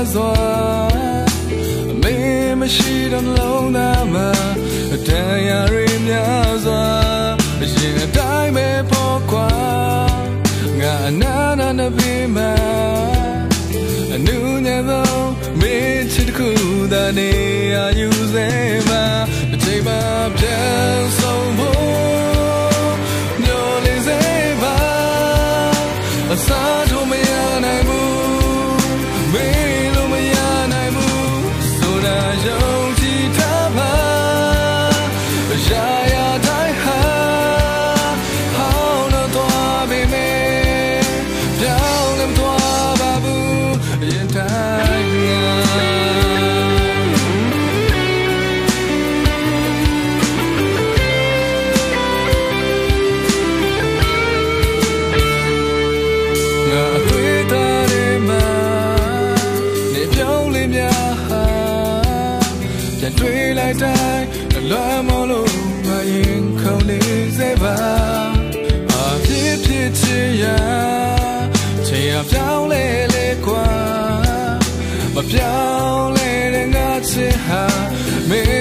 စွာအမေမရှိတော့လုံးသားမှာတရားရင်းများစွာရင်အတိုင်းပဲပေါ်ကွာငါအနာနာနဲ့ပြီးမှာအနူးညံသောမင်းချစ်တစ်ခုသာနေရယူစေမှာအချိန်မှပြန်ဆုံးဖို့ညှို့လေးစေပါအစားထိုးမရနိုင်ဘူးမင်းလိုမရနိုင်ဘူးဆိုတာယုံကြည်ထားပါရာရာတိုင်းဟာဟောင်းတော့သွားပြီမေပြောင်းလည်းမသွားပါဘူးရင်တိုင်းငါအတွေ့အကြုံတွေမှာနေပြောင်းလေးများဟာပြန်တွေ့လိုက်တိုင်းလွမ်းမလို့မရင်ခုန်နေစေပါအဖြစ်ဖြစ်ချင်ရချင်ရပြောင်းလဲလေကွာမပြောင်းလဲတဲ့ငါချစ်ဟာမင်း